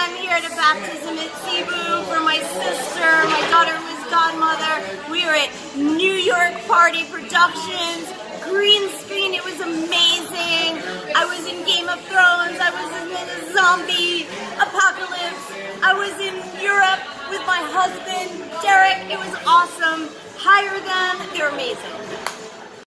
I'm here at a baptism at Cebu for my sister. My daughter was godmother. We were at New York Party Productions. Green screen, it was amazing. I was in Game of Thrones. I was in the zombie apocalypse. I was in Europe with my husband, Derek. It was awesome. Hire them. They're amazing.